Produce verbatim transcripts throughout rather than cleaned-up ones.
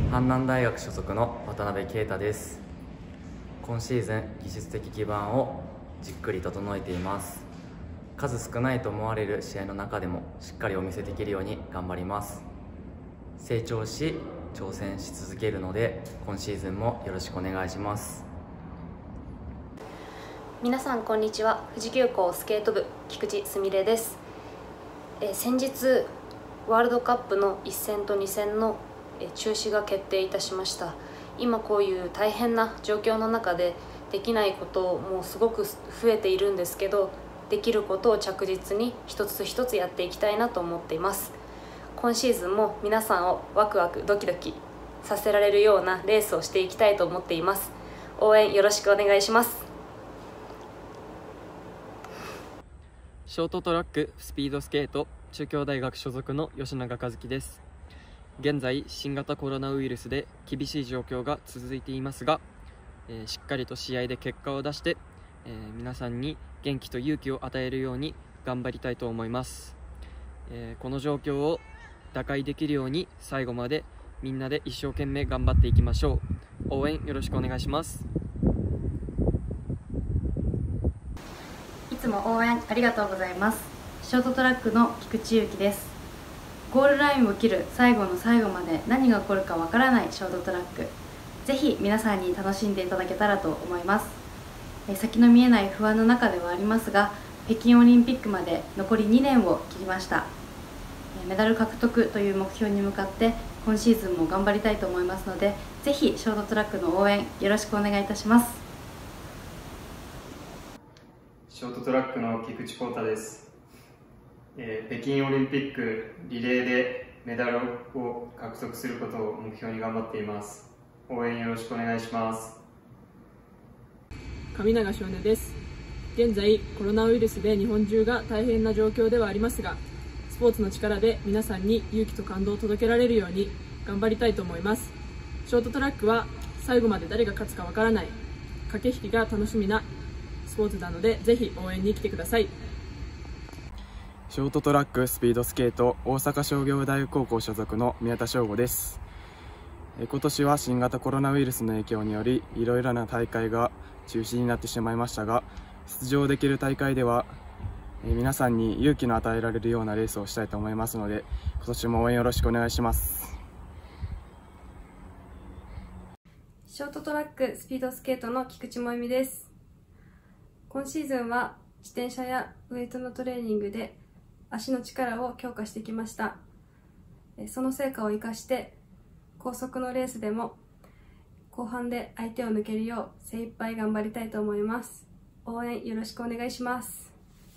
阪南大学所属の渡辺啓太です。今シーズン技術的基盤をじっくり整えています。数少ないと思われる試合の中でもしっかりお見せできるように頑張ります。成長し挑戦し続けるので、今シーズンもよろしくお願いします。 皆さんこんにちは。富士急行スケート部菊池すみれです。えー、先日ワールドカップのいっ戦とに戦の中止が決定いたしました。今こういう大変な状況の中でできないこともすごく増えているんですけど、できることを着実に一つ一つやっていきたいなと思っています。今シーズンも皆さんをワクワクドキドキさせられるようなレースをしていきたいと思っています。応援よろしくお願いします。 ショートトラックスピードスケート中京大学所属の吉永和樹です。現在新型コロナウイルスで厳しい状況が続いていますが、えー、しっかりと試合で結果を出して、えー、皆さんに元気と勇気を与えるように頑張りたいと思います。えー、この状況を打開できるように最後までみんなで一生懸命頑張っていきましょう。応援よろしくお願いします。 いつも応援ありがとうございます。ショートトラックの菊池祐希です。ゴールラインを切る最後の最後まで何が起こるかわからないショートトラック、ぜひ皆さんに楽しんでいただけたらと思います。え先の見えない不安の中ではありますが、北京オリンピックまで残りにねんを切りました。メダル獲得という目標に向かって今シーズンも頑張りたいと思いますので、ぜひショートトラックの応援よろしくお願いいたします。 ショートトラックの菊池浩太です。えー、北京オリンピックリレーでメダルを獲得することを目標に頑張っています。応援よろしくお願いします。 上永少年です。現在コロナウイルスで日本中が大変な状況ではありますが、スポーツの力で皆さんに勇気と感動を届けられるように頑張りたいと思います。ショートトラックは最後まで誰が勝つかわからない駆け引きが楽しみなスポーツなので、ぜひ応援に来てください。 ショートトラックスピードスケート大阪商業大学高校所属の宮田翔吾です。今年は新型コロナウイルスの影響によりいろいろな大会が中止になってしまいましたが、出場できる大会では皆さんに勇気の与えられるようなレースをしたいと思いますので、今年も応援よろしくお願いします。 ショートトラックスピードスケートの菊池萌実です。今シーズンは自転車やウエイトのトレーニングで足の力を強化してきました。その成果を生かして高速のレースでも後半で相手を抜けるよう精一杯頑張りたいと思います。応援よろしくお願いします。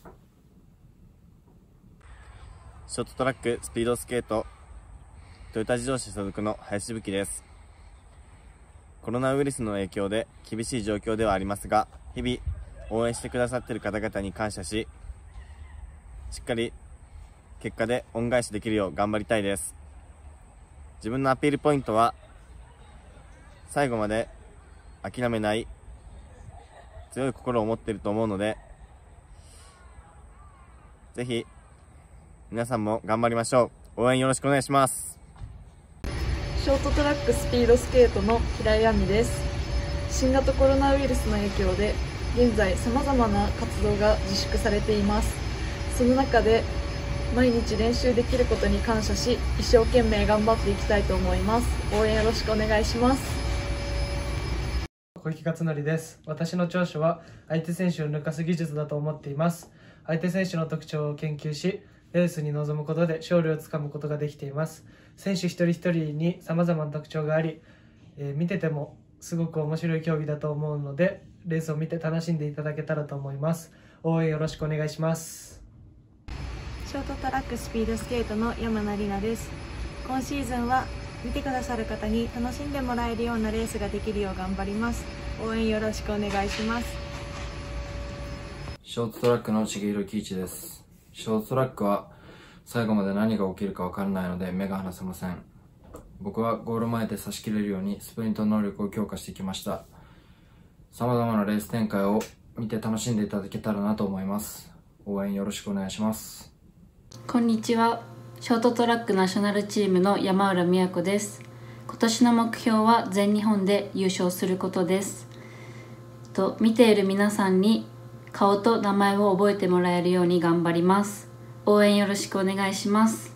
ショートトラックスピードスケートトヨタ自動車所属の林吹です。コロナウイルスの影響で厳しい状況ではありますが、日々応援してくださっている方々に感謝し、しっかり結果で恩返しできるよう頑張りたいです。自分のアピールポイントは最後まで諦めない強い心を持っていると思うので、ぜひ皆さんも頑張りましょう。応援よろしくお願いします。 ショートトラックスピードスケートの平井亜美です。新型コロナウイルスの影響で現在さまざまな活動が自粛されています。その中で毎日練習できることに感謝し、一生懸命頑張っていきたいと思います。応援よろしくお願いします。 小池克典です。私の長所は相手選手を抜かす技術だと思っています。相手選手の特徴を研究し、レースに臨むことで勝利をつかむことができています。選手一人一人に様々な特徴があり、えー、見ててもすごく面白い競技だと思うので、レースを見て楽しんでいただけたらと思います。応援よろしくお願いします。 ショートトラックスピードスケートの山名里奈です。今シーズンは見てくださる方に楽しんでもらえるようなレースができるよう頑張ります。応援よろしくお願いします。 ショートトラックの重弘喜一です。ショートトラックは最後まで何が起きるか分からないので目が離せません。僕はゴール前で差し切れるようにスプリント能力を強化してきました。様々なレース展開を見て楽しんでいただけたらなと思います。応援よろしくお願いします。 こんにちは。ショートトラックナショナルチームの山浦美也子です。今年の目標は全日本で優勝することです。と見ている皆さんに顔と名前を覚えてもらえるように頑張ります。応援よろしくお願いします。